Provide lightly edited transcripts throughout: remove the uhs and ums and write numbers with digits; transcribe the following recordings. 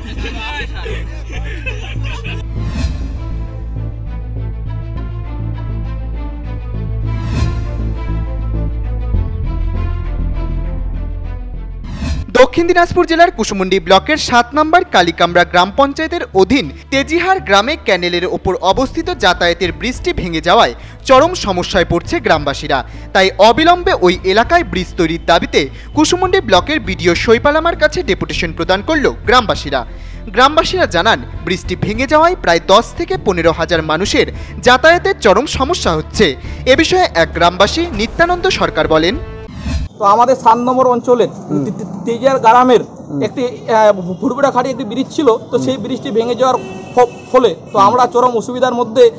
দক্ষিণ দিনাজপুর জেলার কুশমুন্ডি ব্লকের ৭ নম্বর কালিকামরা গ্রাম পঞ্চায়েতের অধীন তেজিহার গ্রামে ক্যানেলের ওপর অবস্থিত যাতায়াতের ব্রিজটি ভেঙে যাওয়ায় চরম সমস্যায় পড়ছে গ্রামবাসীরা। তাই অবিলম্বে ওই এলাকায় ব্রিজ তৈরির দাবিতে কুশমুন্ডি ব্লকের বিডিও শৈপালামার কাছে ডেপুটেশন প্রদান করল গ্রামবাসীরা জানান, বৃষ্টি ভেঙে যাওয়ায় প্রায় ১০ থেকে ১৫ হাজার মানুষের যাতায়াতের চরম সমস্যা হচ্ছে। এ বিষয়ে এক গ্রামবাসী নিত্যানন্দ সরকার বলেন, তো আমাদের ৭ নম্বর অঞ্চলের তেজিয়ার গ্রামের একটি ফুটবেড়া খাড়ি একটি ব্রিজ ছিল। তো সেই ব্রিজটি ভেঙে যাওয়ার ফলে তো আমরা চরম অসুবিধার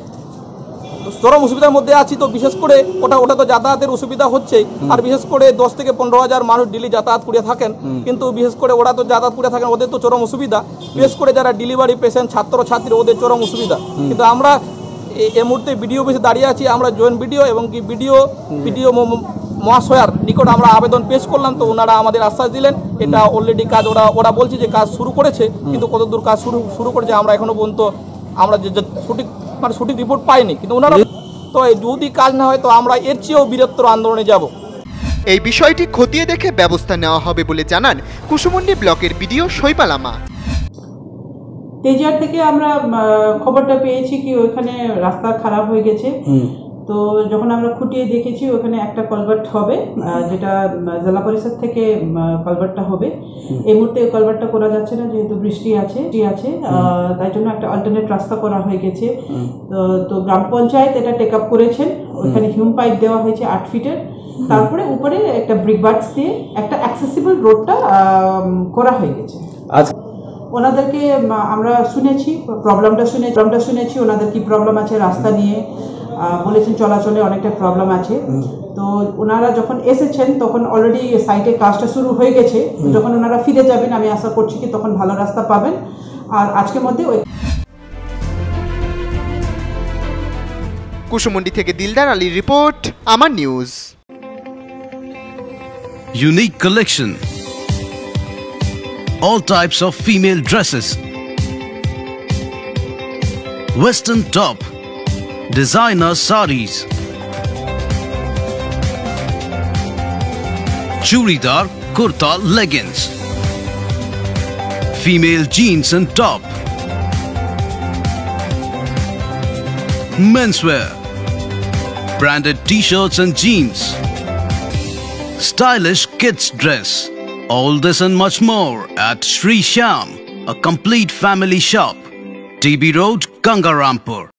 মধ্যে আছি। তো বিশেষ করে ওটা তো যাতায়াতের অসুবিধা হচ্ছে, আর বিশেষ করে 10 থেকে 15 হাজার মানুষ ডেলি যাতায়াত করে থাকেন। কিন্তু বিশেষ করে ওরা তো যাতায়াত করে থাকেন, ওদের তো চরম অসুবিধা। বিশেষ করে যারা ডেলিভারি পেশেন্ট, ছাত্রছাত্রী, ওদের চরম অসুবিধা। কিন্তু আমরা এই মুহূর্তে বিডিও অফিসে দাঁড়িয়ে আছি। আমরা জয়েন্ট বিডিও এবং কি বিডিও মহাশয়ার নিকট আমরা আবেদন পেশ করলাম। তো ওনারা আমাদের আশ্বাস দিলেন এটা অলরেডি কাজ ওরা বলছে যে কাজ শুরু করেছে, কিন্তু কতদূর কাজ শুরু করেছে আমরা এখনো পর্যন্ত আমরা যে সঠিক রিপোর্ট পাইনি। কিন্তু ওনারা তো যদি কাজ না হয় তো আমরা এর চেয়েও বৃহত্তর আন্দোলনে যাব। এই বিষয়টি খতিয়ে দেখে ব্যবস্থা নেওয়া হবে বলে জানান কুশমুন্ডি ব্লকের বিডিও শৈপালামা। তেজিয়ার থেকে আমরা খবরটা পেয়েছি কি ওইখানে রাস্তা খারাপ হয়ে গেছে। তো যখন আমরা খুঁটিয়ে দেখেছি ওখানে একটা কালভার্ট হবে, যেটা জেলা পরিষদ থেকে কালভার্টটা হবে। এই মুহূর্তে কালভার্টটা করা যাচ্ছে না যেহেতু বৃষ্টি আছে, তাই জন্য একটা অল্টারনেট রাস্তা করা হয়ে গেছে। তো গ্রাম পঞ্চায়েত এটা টেক আপ করেছেন। ওখানে হিউম পাইপ দেওয়া হয়েছে 8 ফিটের। তারপরে উপরে একটা ব্রিকবার্ডস দিয়ে একটা অ্যাক্সেসিবল রোডটা করা হয়ে গেছে। ওনাদেরকে আমরা প্রবলেমটা শুনেছি ওনাদের কি প্রবলেম আছে রাস্তা নিয়ে। বলেছেন চলাচলে অনেকটা প্রবলেম আছে। তো ওনারা যখন এসেছেন তখন অলরেডি সাইটে কাজটা শুরু হয়ে গেছে। যখন ওনারা ফিরে যাবেন আমি আশা করছি কি তখন ভালো রাস্তা পাবেন। আর আজকের মধ্যে কুশমুন্ডি থেকে দিলদার আলীর রিপোর্ট, আমার news. Unique collection, all types of female dresses, western top, designer sarees, churidar kurta leggings, female jeans and top, menswear, branded t-shirts and jeans, stylish kids dress. All this and much more at Sri Shyam, a complete family shop, TB Road, Gangarampur.